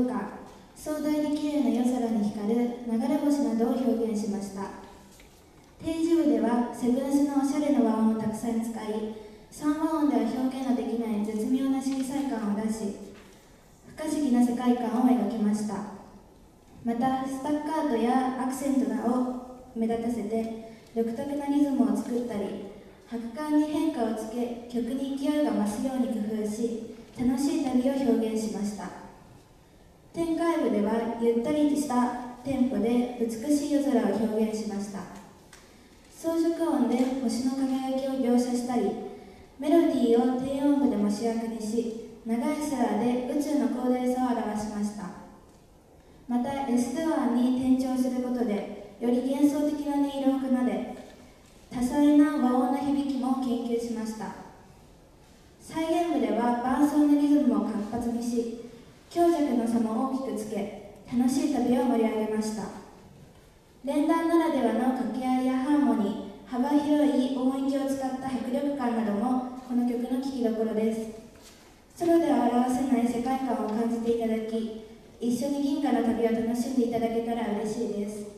うか、壮大で綺麗な夜空に光る流れ星などを表現しました。提示部ではセブンスのおしゃれな和音をたくさん使い、3和音では表現のできない絶妙な色彩感を出し、不可思議な世界観を描きました。またスタッカートやアクセントを目立たせて独特なリズムを作ったり、拍感に変化をつけ曲に勢いが増すように工夫し、楽しい旅を表現しました。展開部ではゆったりしたテンポで美しい夜空を表現しました。装飾音で星の輝きを描写したり、メロディーを低音部でも主役にし、長い空で宇宙の広大さを表しました。またエストゥアンに転調することでより幻想的な音色を奏で、多彩な和音の響きも研究しました。再現部では伴奏のリズムを活発にし、強弱の差も大きくつけ、楽しい旅を盛り上げました。連弾ならではの掛け合いやハーモニー、幅広い音域を使った迫力感などもこの曲の聴きどころです。ソロでは表せない世界観を感じていただき、一緒に銀河の旅を楽しんでいただけたら嬉しいです。